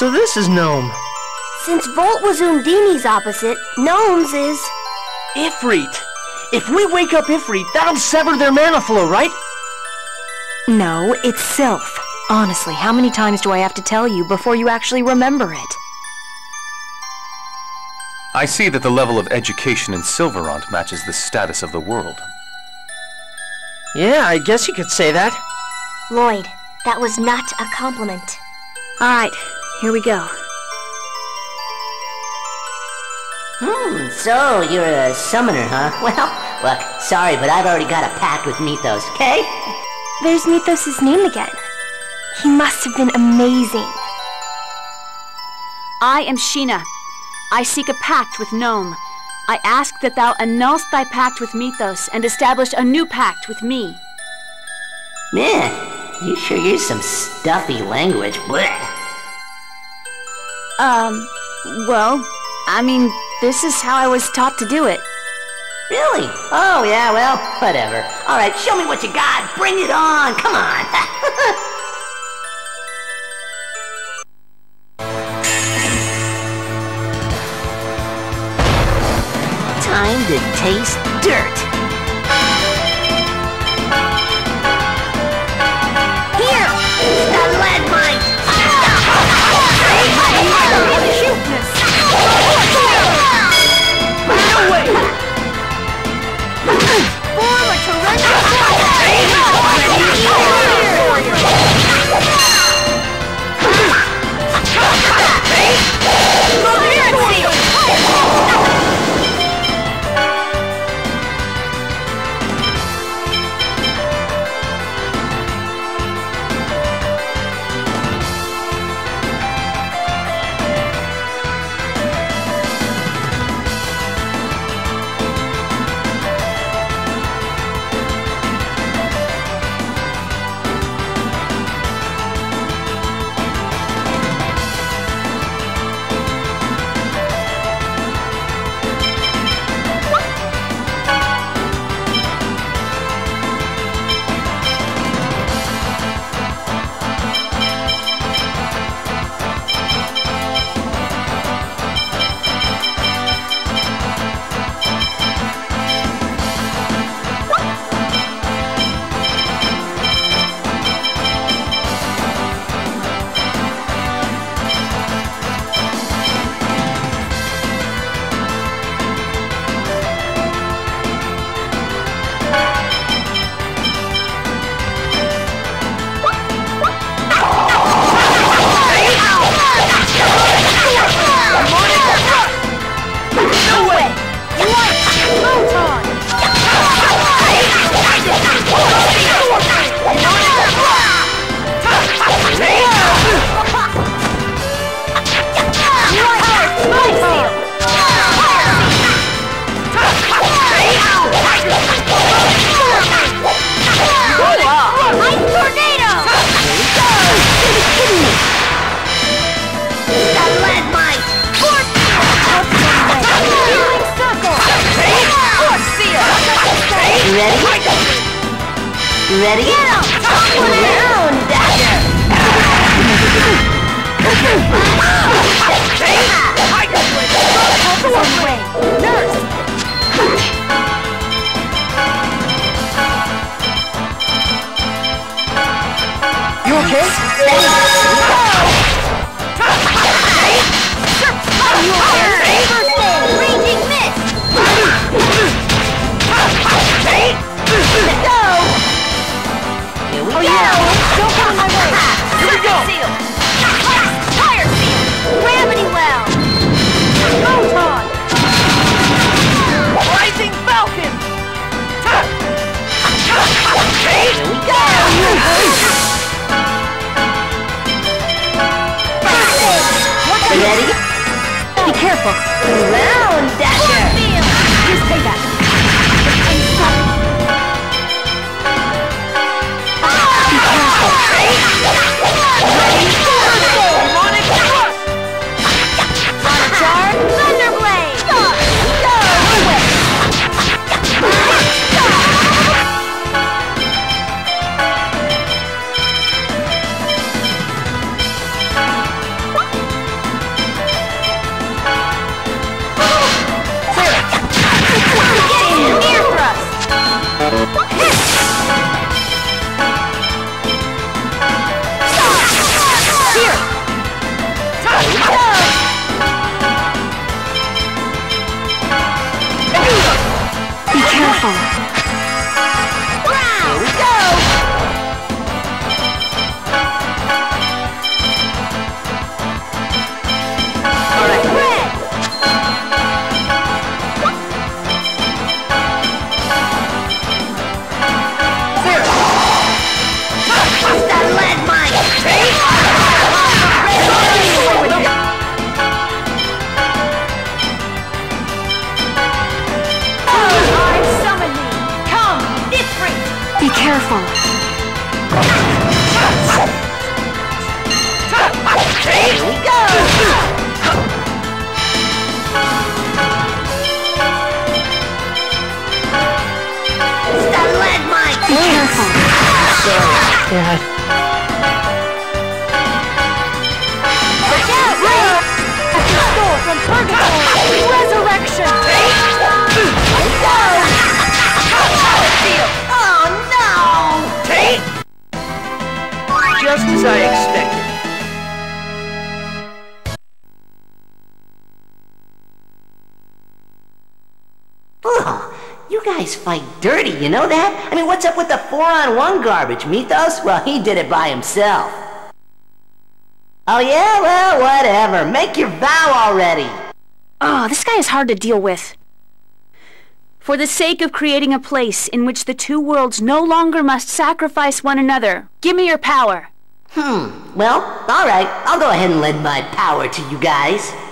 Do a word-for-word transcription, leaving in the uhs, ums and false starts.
So this is Gnome. Since Volt was Undini's opposite, Gnome's is... Ifrit. If we wake up Ifrit, that'll sever their mana flow, right? No, it's Sylph. Honestly, how many times do I have to tell you before you actually remember it? I see that the level of education in Sylvarant matches the status of the world. Yeah, I guess you could say that. Lloyd, that was not a compliment. Alright, here we go. Hmm, so you're a summoner, huh? Well, look, sorry, but I've already got a pact with Nethos, okay? There's Nethos' name again. He must have been amazing. I am Sheena. I seek a pact with Gnome. I ask that thou annulst thy pact with Nethos and establish a new pact with me. Man, you sure use some stuffy language. Blech. Um, well, I mean, this is how I was taught to do it. Really? Oh, yeah, well, whatever. Alright, show me what you got. Bring it on. Come on. Time to taste dirt. Here! The lead mine! No way! Form a torrential Ready? Get him! Round dagger! away! Nurse! You okay? Raging mist! Let's go! Here we Oh go! yeah! Don't come in my way! Here we go! Seal! Fire seal! Gravity well! Photon! Rising Falcon! Here we go! Ready? Be careful! Round dagger! Just take that! lead mine! Be careful. Here we go! It's the lead mine! Be careful. Dad. Look out, Ray! At your soul from purgatory! Resurrection! Here we go! Oh no! Just as I expected. Oh, you guys fight dirty, you know that? I mean, what's up with the four-on-one garbage, Mythos? Well, he did it by himself. Oh yeah? Well, whatever. Make your vow already. Oh, this guy is hard to deal with. For the sake of creating a place in which the two worlds no longer must sacrifice one another, give me your power. Hmm, well, alright. I'll go ahead and lend my power to you guys.